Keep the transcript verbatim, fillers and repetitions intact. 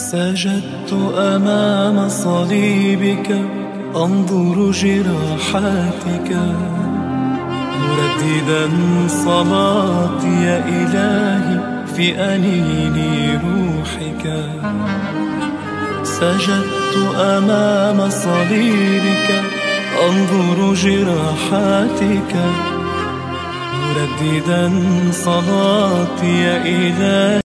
سجدت أمام صليبك أنظر جراحاتك مرددا صلاتي يا إلهي في أنين روحك. سجدت أمام صليبك أنظر جراحاتك مرددا صلاتي يا إلهي